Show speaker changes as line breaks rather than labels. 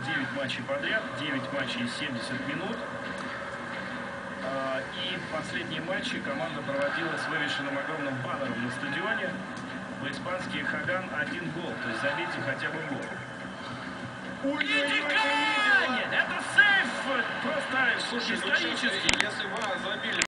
9 матчей подряд, 9 матчей 70 минут. И последние матчи команда проводила с вывешенным огромным баннером на стадионе. По-испански Хаган 1 гол, то есть забейте хотя бы гол. Это сейф! Просто исторический.
Если бы забили